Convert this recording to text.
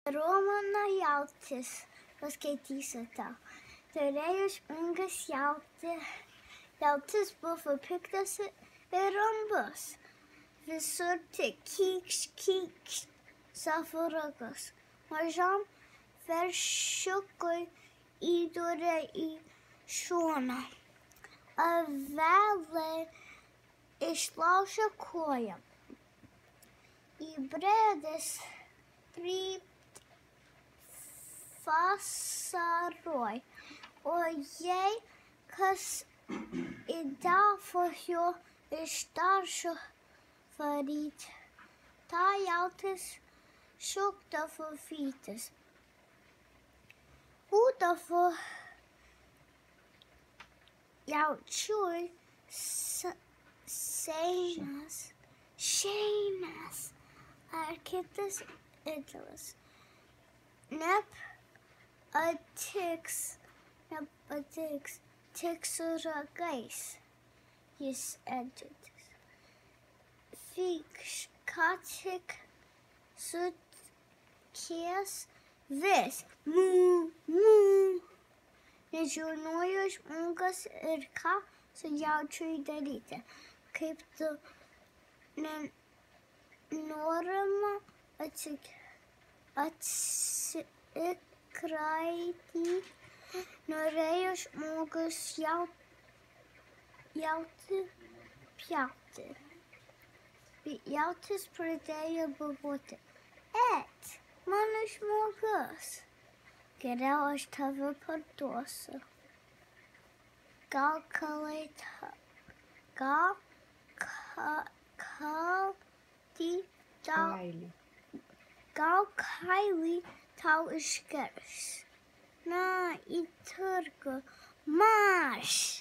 Nenuorama Jautis, paskaitysiu tau. Turėjo išmingas jautis buvo piktas ir rambus. Visur tik kykšt savo ragus. Mažam veršiukui įdūrė į šoną. Avelė išlaužė koją. Įbredęs trypt vasaroj, o jei kas įdavo jo iš daržo varyt, tą jautis šokdavo vytis. Būdavo jaučiui šeinas ar kitas idolas. Nepatiks tik su ragais jis ėdžiutis. Fykš, ką tik sutkės vis nežinojo žmogus ir ką su jaučiui daryti. Kaip tu nenorama atsikraityti, norėjo žmogus jautį pjauti. Jautis pradėjo galvoti, mano žmogus, geriau aš tave parduosiu. Gal kailį tau išgers. Na, į turgų marš!